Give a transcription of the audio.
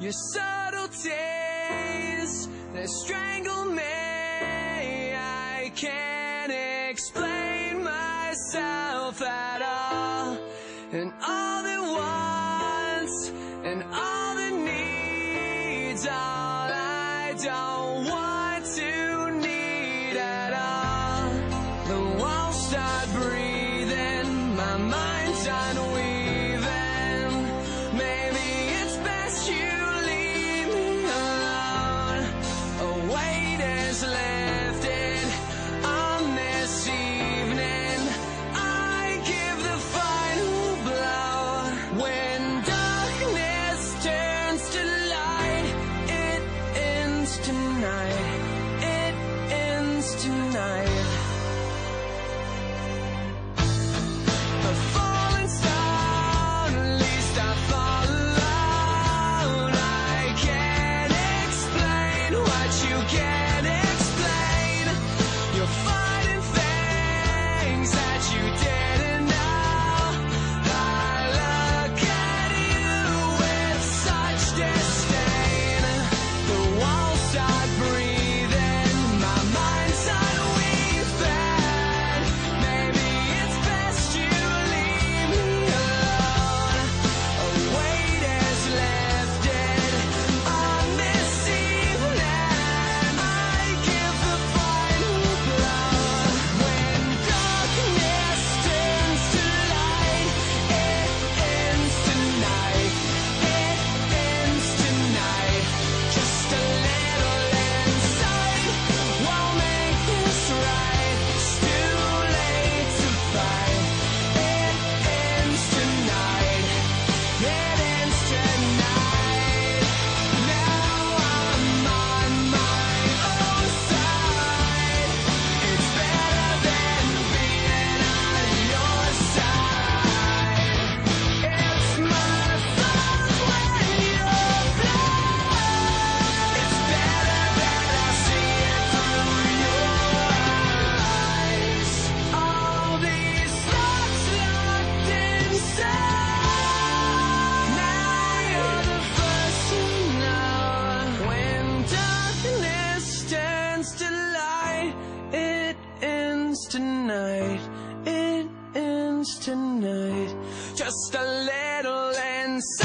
Your subtleties, they strangle me. I can't explain myself at all. And all the wants and all the needs, all I don't want to need at all. The walls start breathing, my mind's unweaving. Maybe it's best you leave me alone. A weight is lifted on this evening. I give the final blow. When darkness turns to light, it ends tonight. It ends tonight. A falling stone, at least I fall alone. I can't explain what you can't explain. You're fighting things that you didn't know. I look at you with such disdain. The walls start breathing, my mind's unweaving. Maybe it's best you leave me alone. A weight is lifted on this evening. I give the final blow. When darkness turns to light, it ends tonight. It ends tonight. Just a little insight won't make this right. It's too late to fight. It ends tonight. It ends tonight. Now I'm on my own side. It's better than being on your side. It's my fault when you're blind. It's better that I see it through your eyes. All these thoughts locked inside. Now you're the first to know. When darkness turns to light, it ends tonight. It ends tonight. Just a little inside.